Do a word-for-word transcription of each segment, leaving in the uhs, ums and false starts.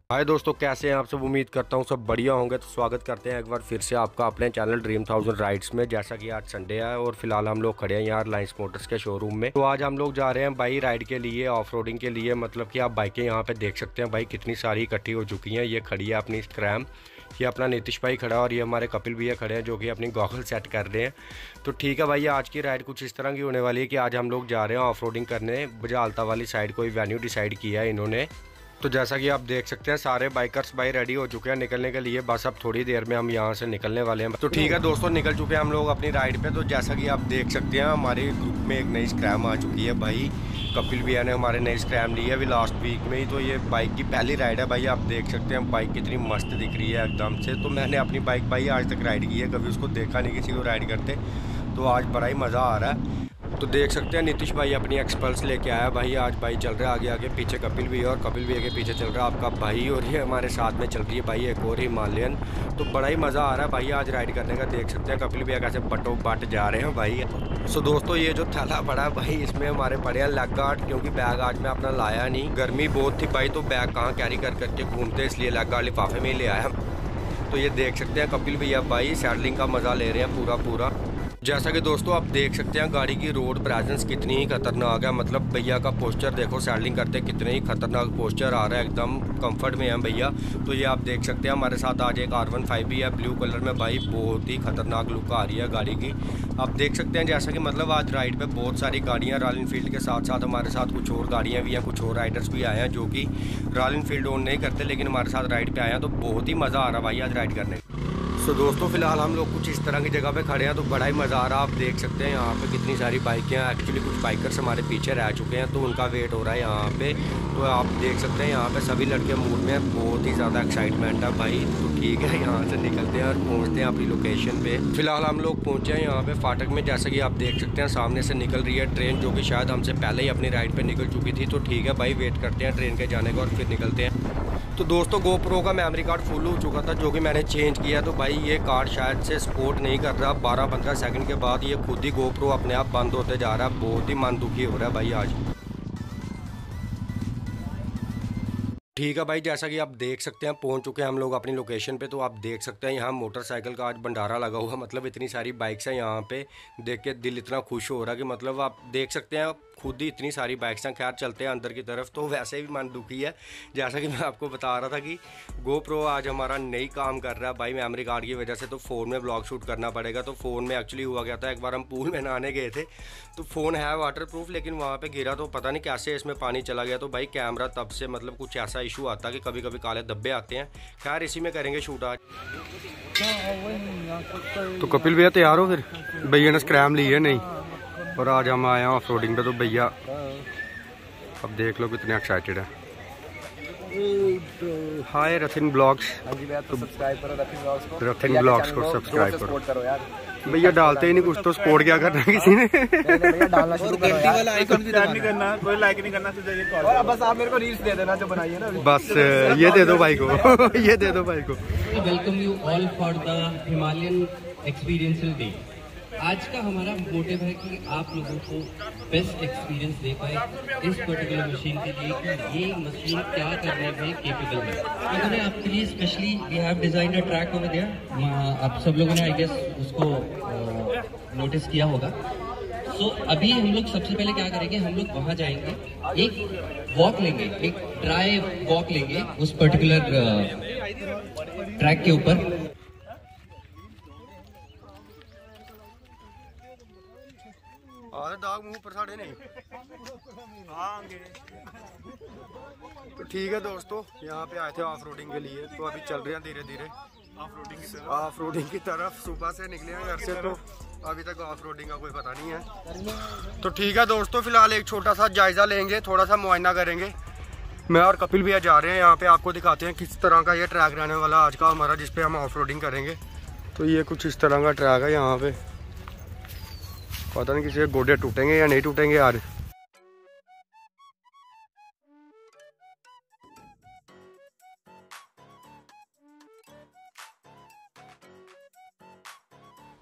हाय दोस्तों, कैसे हैं आप सब। उम्मीद करता हूँ सब बढ़िया होंगे। तो स्वागत करते हैं एक बार फिर से आपका अपने चैनल ड्रीम थाउजेंड राइड्स में। जैसा कि आज संडे है और फिलहाल हम लोग खड़े हैं यहाँ रिलायंस मोटर्स के शोरूम में। तो आज हम लोग जा रहे हैं भाई राइड के लिए, ऑफ रोडिंग के लिए। मतलब कि आप बाइकें यहाँ पे देख सकते हैं भाई, कितनी सारी इकट्ठी हो चुकी हैं। ये खड़ी है अपनी स्क्रैम, ये अपना नीतीश भाई खड़ा है और ये हमारे कपिल भैया खड़े हैं जो कि अपनी गॉगल सेट कर रहे हैं। तो ठीक है भाई, आज की राइड कुछ इस तरह की होने वाली है कि आज हम लोग जा रहे हैं ऑफ रोडिंग करने बजालता वाली साइड। कोई वेन्यू डिसाइड किया है इन्होंने। तो जैसा कि आप देख सकते हैं सारे बाइकर्स भाई रेडी हो चुके हैं निकलने के लिए। बस अब थोड़ी देर में हम यहाँ से निकलने वाले हैं। तो ठीक है दोस्तों, निकल चुके हैं हम लोग अपनी राइड पे। तो जैसा कि आप देख सकते हैं हमारे ग्रुप में एक नई स्क्रैम आ चुकी है भाई। कपिल भैया ने हमारे नई स्क्रैम ली है अभी लास्ट वीक में ही। तो ये बाइक की पहली राइड है भाई। आप देख सकते हैं बाइक कितनी मस्त दिख रही है एकदम से। तो मैंने अपनी बाइक भाई आज तक राइड की है, कभी उसको देखा नहीं किसी को राइड करते। तो आज बड़ा ही मज़ा आ रहा है। तो देख सकते हैं नीतीश भाई अपनी एक्सपल्स लेके आया भाई। आज भाई चल रहा है आगे आगे, पीछे कपिल भैया और कपिल भैया के पीछे चल रहा है आपका भाई। और ये हमारे साथ में चल रही है भाई एक और हिमालयन। तो बड़ा ही मज़ा आ रहा है भाई आज राइड करने का। देख सकते हैं कपिल भैया कैसे बटो बट जा रहे हैं भाई। सो दोस्तों, ये जो थैला पड़ा है भाई, इसमें हमारे पड़े हैं लेग गार्ड, क्योंकि बैग आज मैं अपना लाया नहीं। गर्मी बहुत थी भाई, तो बैग कहाँ कैरी कर करके घूमते, इसलिए लेग गार्ड लिफाफे में ही ले आया। तो ये देख सकते हैं कपिल भैया भाई सैडलिंग का मज़ा ले रहे हैं पूरा पूरा। जैसा कि दोस्तों आप देख सकते हैं गाड़ी की रोड प्रेजेंस कितनी ही खतरनाक है। मतलब भैया का पोस्चर देखो, सैडलिंग करते कितने ही खतरनाक पोस्चर आ रहा है, एकदम कंफर्ट में है भैया। तो ये आप देख सकते हैं हमारे साथ आज एक आर वन फाइव भी है ब्लू कलर में भाई। बहुत ही खतरनाक लुक आ रही है गाड़ी की। आप देख सकते हैं जैसा कि मतलब आज राइड पे बहुत सारी गाड़ियाँ रॉयल एनफील्ड के साथ साथ हमारे साथ कुछ और गाड़ियाँ भी हैं, कुछ और राइडर्स भी आए हैं जो कि रॉयल एनफील्ड ओन नहीं करते लेकिन हमारे साथ राइड पे आए हैं। तो बहुत ही मज़ा आ रहा है भाई आज राइड करने। तो दोस्तों फिलहाल हम लोग कुछ इस तरह की जगह पे खड़े हैं, तो बड़ा ही मज़ा आ रहा है। आप देख सकते हैं यहाँ पे कितनी सारी बाइकें हैं। एक्चुअली कुछ बाइकर्स हमारे पीछे रह चुके हैं तो उनका वेट हो रहा है यहाँ पे। तो आप देख सकते हैं यहाँ पे सभी लड़के मूड में हैं, बहुत ही ज़्यादा एक्साइटमेंट है भाई। तो ठीक है, यहाँ से निकलते हैं और पहुँचते हैं अपनी लोकेशन पे। फिलहाल हम लोग पहुँचे हैं यहाँ पे फाटक में। जैसा कि आप देख सकते हैं सामने से निकल रही है ट्रेन, जो कि शायद हमसे पहले ही अपनी राइड पर निकल चुकी थी। तो ठीक है भाई, वेट करते हैं ट्रेन के जाने का और फिर निकलते हैं। तो दोस्तों गोप्रो का मेमोरी कार्ड फुल हो चुका था जो कि मैंने चेंज किया। तो भाई ये कार्ड शायद से सपोर्ट नहीं कर रहा। बारह पंद्रह सेकंड के बाद ये खुद ही गोप्रो अपने आप बंद होते जा रहा है। बहुत ही मन दुखी हो रहा है भाई आज। ठीक है भाई, जैसा कि आप देख सकते हैं पहुंच चुके हैं हम लोग अपनी लोकेशन पे। तो आप देख सकते हैं यहाँ मोटरसाइकिल का आज भंडारा लगा हुआ। मतलब इतनी सारी बाइक्स हैं यहाँ पे, देख के दिल इतना खुश हो रहा है कि मतलब आप देख सकते हैं खुद ही इतनी सारी बाइक्स हैं। खैर चलते हैं अंदर की तरफ। तो वैसे भी मन दुखी है, जैसा कि मैं आपको बता रहा था कि गोप्रो आज हमारा नई काम कर रहा है भाई मेमोरी कार्ड की वजह से। तो फ़ोन में ब्लॉग शूट करना पड़ेगा। तो फ़ोन में एक्चुअली हुआ गया था, एक बार हम पूल में नहाने गए थे तो फ़ोन है वाटर प्रूफ लेकिन वहाँ पे गिरा तो पता नहीं कैसे इसमें पानी चला गया। तो भाई कैमरा तब से मतलब कुछ ऐसा इशू आता कि कभी कभी काले धब्बे आते हैं। खैर इसी में करेंगे शूट आज। तो कपिल भैया तैयार हो फिर? भैया ने स्क्रैम ली है नहीं और आज हम आए हैं ऑफ रोडिंग पे। तो भैया अब देख लो कितने एक्साइटेड है। हाय रथिन ब्लॉग्स। तो सब्सक्राइब करो रथिन ब्लॉग्स को। रथिन ब्लॉग्स को सब्सक्राइब करो। करो यार। भैया डालते ही नहीं कुछ, तो सपोर्ट क्या करना है किसी ने। भैया डालना शुरू करो यार। वाला आइकन भी नहीं करना, कोई लाइक नहीं करना, सीधा ये कॉल। और बस आप मेरे को रील्स दे देना जो बनाई है ना। बस ये दे दो भाई को। ये दे दो भाई को। Welcome you all for the Himalayan experiential day. आज का हमारा मोटिव है कि आप लोगों को बेस्ट एक्सपीरियंस दे पाए इस पर्टिकुलर मशीन के लिए कि ये मशीन क्या करने में केपेबल है। इन्होंने आपके लिए specially we have design a track over there. आप सब लोगों ने आई गेस उसको नोटिस किया होगा। सो so, अभी हम लोग सबसे पहले क्या करेंगे, हम लोग वहां जाएंगे, एक वॉक लेंगे, एक ड्राई वॉक लेंगे उस पर्टिकुलर ट्रैक के ऊपर। दाग मुंह पर साढ़े नहीं। तो ठीक है दोस्तों, यहाँ पे आए थे ऑफ रोडिंग के लिए। तो अभी चल रहे हैं धीरे धीरे ऑफ रोडिंग की तरफ। सुबह से निकले हैं घर से तो अभी तक ऑफ रोडिंग का कोई पता नहीं है। तो ठीक है दोस्तों, फिलहाल एक छोटा सा जायजा लेंगे, थोड़ा सा मुआयना करेंगे। मैं और कपिल भैया जा रहे हैं यहाँ पे, आपको दिखाते हैं किस तरह का ये ट्रैक रहने वाला आज का हमारा, जिसपे हम ऑफ रोडिंग करेंगे। तो ये कुछ इस तरह का ट्रैक है यहाँ पे। पता नहीं किसी के गोडे टूटेंगे या नहीं टूटेंगे यार।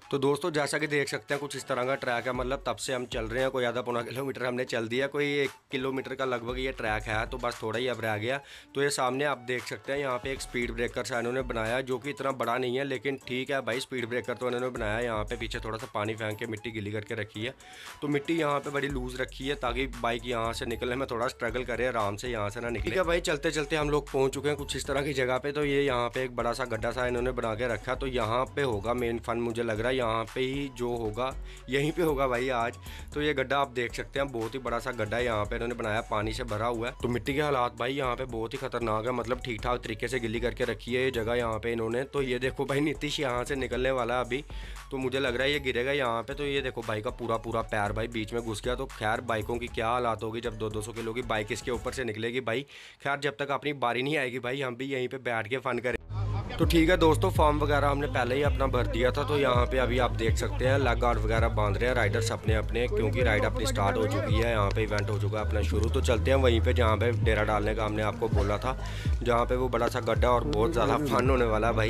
तो दोस्तों जैसा कि देख सकते हैं कुछ इस तरह का ट्रैक है, मतलब तब से हम चल रहे हैं, कोई आधा पौना किलोमीटर हमने चल दिया, कोई एक किलोमीटर का लगभग ये ट्रैक है, तो बस थोड़ा ही अब रह गया। तो ये सामने आप देख सकते हैं यहाँ पे एक स्पीड ब्रेकर सा इन्होंने बनाया, जो कि इतना बड़ा नहीं है लेकिन ठीक है भाई, स्पीड ब्रेकर तो इन्होंने बनाया। यहाँ पे पीछे थोड़ा सा पानी फेंक के मिट्टी गीली करके रखी है, तो मिट्टी यहाँ पे बड़ी लूज़ रखी है ताकि बाइक यहाँ से निकलने में थोड़ा स्ट्रगल करे, आराम से यहाँ से ना निकले। ठीक है भाई, चलते चलते हम लोग पहुँच चुके हैं कुछ इस तरह की जगह पे। तो ये यहाँ पे एक बड़ा सा गड्ढा सा इन्होंने बना के रखा, तो यहाँ पे होगा मेन फन, मुझे लग रहा है यहाँ पे ही जो होगा यहीं पे होगा भाई आज। तो ये गड्ढा आप देख सकते हैं, बहुत ही बड़ा सा गड्ढा है यहाँ पे इन्होंने बनाया, पानी से भरा हुआ है। तो मिट्टी के हालात भाई यहाँ पे बहुत ही खतरनाक है, मतलब ठीक ठाक तरीके से गिल्ली करके रखी है ये जगह यहाँ पे इन्होंने। तो ये देखो भाई नीतीश यहाँ से निकलने वाला है अभी, तो मुझे लग रहा है ये गिरेगा यहाँ पे। तो ये देखो भाई का पूरा पूरा पैर भाई बीच में घुस गया। तो खैर बाइकों की क्या हालात होगी जब दो दो सौ किलो की बाइक इसके ऊपर से निकलेगी भाई। खैर जब तक अपनी बारी नहीं आएगी भाई हम भी यहीं पे बैठ के फन करें। तो ठीक है दोस्तों, फॉर्म वगैरह हमने पहले ही अपना भर दिया था। तो यहाँ पे अभी आप देख सकते हैं लेग गार्ड वगैरह बांध रहे हैं राइडर्स अपने अपने, क्योंकि राइड अपनी स्टार्ट हो चुकी है, यहाँ पे इवेंट हो चुका है अपना शुरू। तो चलते हैं वहीं पे जहाँ पे डेरा डालने का हमने आपको बोला था, जहाँ पे वो बड़ा सा गड्ढा और बहुत ज़्यादा फन होने वाला है भाई।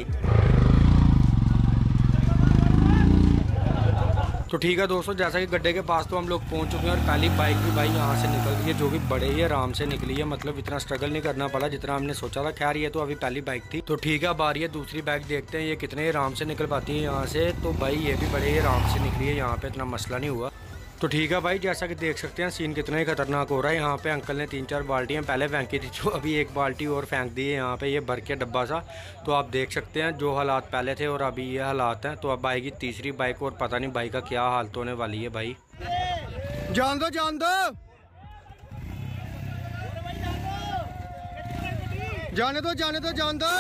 तो ठीक है दोस्तों, जैसा कि गड्ढे के पास तो हम लोग पहुंच चुके हैं और पहली बाइक भी भाई यहाँ से निकल रही है, जो कि बड़े ही आराम से निकली है, मतलब इतना स्ट्रगल नहीं करना पड़ा जितना हमने सोचा था। खैर ये तो अभी पहली बाइक थी। तो ठीक है, अब आ रही है दूसरी बाइक, देखते हैं ये कितने आराम से निकल पाती है यहाँ से। तो भाई ये भी बड़े ही आराम से निकली है, यहाँ पे इतना मसला नहीं हुआ। तो ठीक है भाई, जैसा कि देख सकते हैं सीन कितना ही खतरनाक हो रहा है। यहाँ पे अंकल ने तीन चार बाल्टियाँ पहले फेंकी थी, जो अभी एक बाल्टी और फेंक दी है यहाँ पे ये भर के डब्बा सा। तो आप देख सकते हैं जो हालात पहले थे और अभी ये हालात हैं। तो अब आएगी तीसरी बाइक और पता नहीं बाइक का क्या हालत होने वाली है भाई। जान दो जान दो जाने दो जाने दो जान दो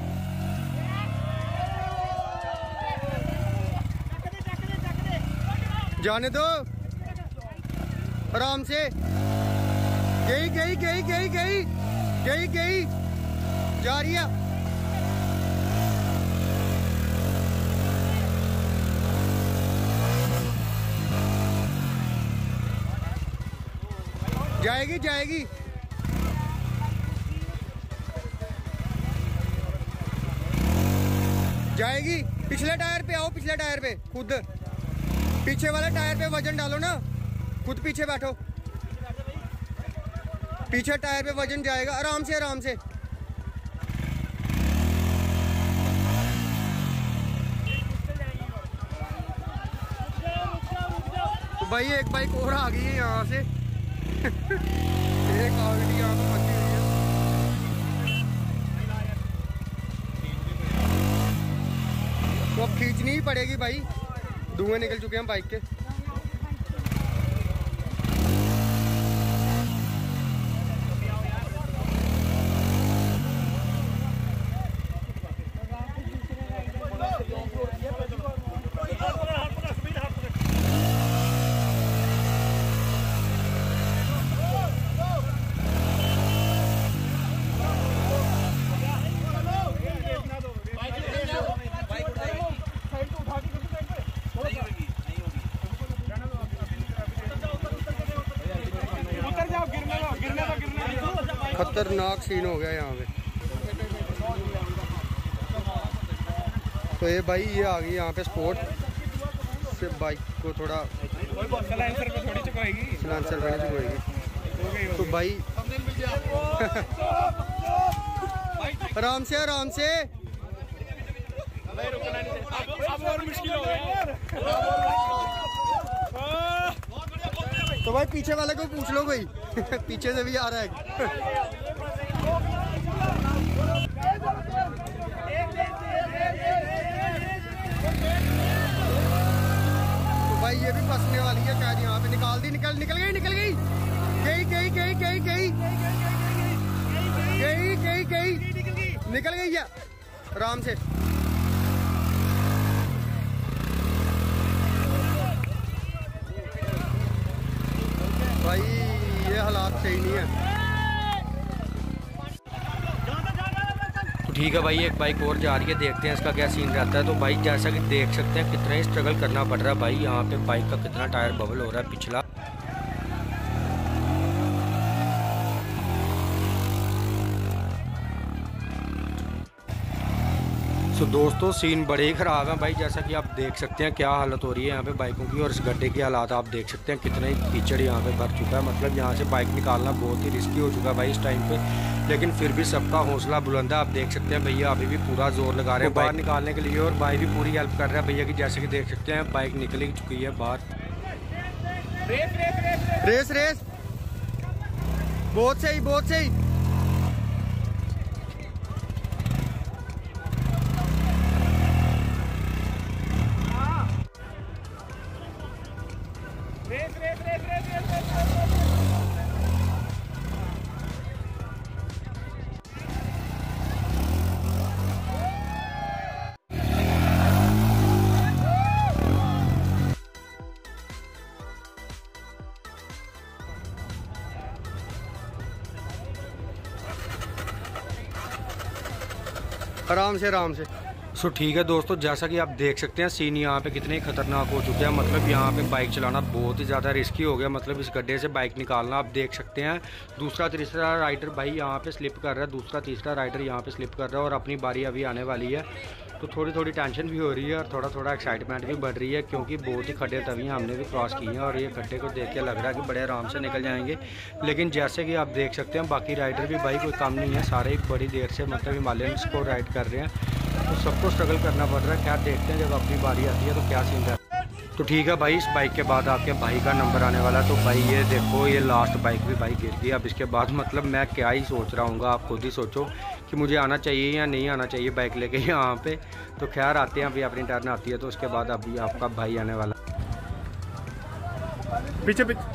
जाने दो आराम से। गई गई गई गई गई गई गई जा रही है। जाएगी जाएगी जाएगी। पिछले टायर पे आओ, पिछले टायर पे खुद, पीछे वाले टायर पे वजन डालो ना, खुद पीछे बैठो, पीछे टायर पे वजन जाएगा। आराम से आराम से। तो भाई एक बाइक और आ गई है यहाँ से। एक ऑलरेडी यहाँ पे फंसी हुई है। तो अब खींचनी ही पड़ेगी भाई, धुएं निकल चुके हैं बाइक के। खतरनाक सीन हो गया यहाँ पे। तो ये भाई ये आ गई यहाँ पे स्पोर्ट से, बाइक को थोड़ा सलांसर पे थोड़ी चुकाएगी, सलांसर पे चुकाएगी। तो भाई आराम से आराम से। अब और मुश्किल हो गई। तो भाई पीछे वाले को पूछ लो कोई, पीछे से भी आ रहा है। तो भाई ये भी फंसने वाली है शायद यहाँ पे। निकाल दी, निकल निकल गई निकल गई गई गई गई गई गई गई गई गई निकल गई है आराम से। भाई ये हालात सही नहीं है। तो ठीक है भाई, एक बाइक और जा रही है, देखते हैं इसका क्या सीन रहता है। तो भाई जैसा कि देख सकते हैं कितना ही स्ट्रगल करना पड़ रहा है भाई, यहाँ पे बाइक का कितना टायर बबल हो रहा है पिछला। तो दोस्तों सीन बड़े ही ख़राब हैं भाई, जैसा कि आप देख सकते हैं क्या हालत हो रही है यहाँ पे बाइकों की, और इस गड्ढे की हालात आप देख सकते हैं कितना ही कीचड़ यहाँ पे भर चुका है। मतलब यहाँ से बाइक निकालना बहुत ही रिस्की हो चुका है भाई इस टाइम पे, लेकिन फिर भी सबका हौसला बुलंद है। आप देख सकते हैं भैया अभी भी पूरा जोर लगा रहे हैं बाइक निकालने के लिए, और भाई भी पूरी हेल्प कर रहा है भैया की। जैसे कि देख सकते हैं बाइक निकल चुकी है बाहर। रेस रेस बहुत सही बहुत सही। आराम से आराम से। सो ठीक है दोस्तों, जैसा कि आप देख सकते हैं सीन यहाँ पे कितने खतरनाक हो चुके हैं। मतलब यहाँ पे बाइक चलाना बहुत ही ज़्यादा रिस्की हो गया। मतलब इस गड्ढे से बाइक निकालना आप देख सकते हैं। दूसरा तीसरा राइडर भाई यहाँ पे स्लिप कर रहा है, दूसरा तीसरा राइडर यहाँ पे स्लिप कर रहा है, और अपनी बारी अभी आने वाली है। तो थोड़ी थोड़ी टेंशन भी हो रही है और थोड़ा थोड़ा एक्साइटमेंट भी बढ़ रही है, क्योंकि बहुत ही खड्डे तभी हमने भी क्रॉस किए हैं, और ये खड्डे को देख के लग रहा है कि बड़े आराम से निकल जाएंगे। लेकिन जैसे कि आप देख सकते हैं बाकी राइडर भी भाई कोई कम नहीं है, सारे बड़ी देर से मतलब हिमालयंस को राइड कर रहे हैं, तो सबको स्ट्रगल करना पड़ रहा है। क्या देखते हैं जब अपनी बारी आती है तो क्या सीन है। तो ठीक है भाई, इस बाइक के बाद आपके भाई का नंबर आने वाला है। तो भाई ये देखो ये लास्ट बाइक भी भाई गिर गई। अब इसके बाद मतलब मैं क्या ही सोच रहा हूँ, आप खुद ही सोचो कि मुझे आना चाहिए या नहीं आना चाहिए बाइक लेके यहाँ पे। तो खैर आते हैं, अभी अपनी टर्न आती है तो उसके बाद अभी आपका भाई आने वाला। पीछे पीछे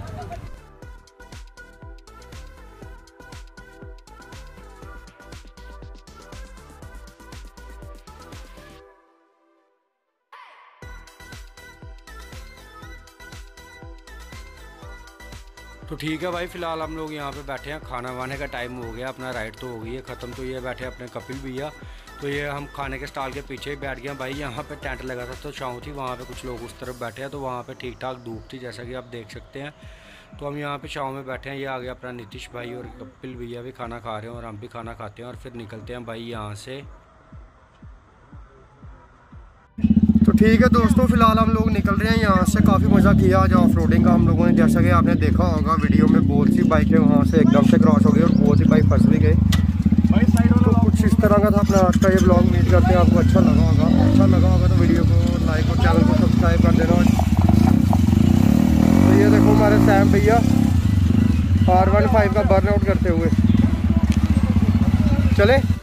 तो ठीक है भाई, फ़िलहाल हम लोग यहाँ पे बैठे हैं, खाना वाने का टाइम हो गया, अपना राइड तो हो गई है ख़त्म। तो ये बैठे अपने कपिल भैया, तो ये हम खाने के स्टॉल के पीछे ही बैठ गए भाई। यहाँ पे टेंट लगा था तो छाँव थी, वहाँ पे कुछ लोग उस तरफ बैठे हैं, तो वहाँ पे ठीक ठाक धूप थी जैसा कि आप देख सकते हैं। तो हम यहाँ पे छाँव में बैठे हैं। ये आ गया अपना नीतीश भाई और कपिल भैया भी खाना खा रहे हैं, और हम भी खाना खाते हैं और फिर निकलते हैं भाई यहाँ से। तो ठीक है दोस्तों, फिलहाल हम लोग निकल रहे हैं यहाँ से। काफ़ी मज़ा किया आज ऑफ रोडिंग का हम लोगों ने, जैसा कि आपने देखा होगा वीडियो में। बहुत सी बाइकें वहाँ से एकदम से क्रॉस हो गई और बहुत सी बाइक फंस भी गई। तो कुछ इस तरह का था अपना आज का ये ब्लॉग। उम्मीद करते हैं आपको अच्छा लगा होगा। अच्छा लगा होगा तो वीडियो को लाइक और चैनल को सब्सक्राइब कर देना। तो ये देखो हमारे सैम भैया आर वन फाइव का बर्न आउट करते हुए चले।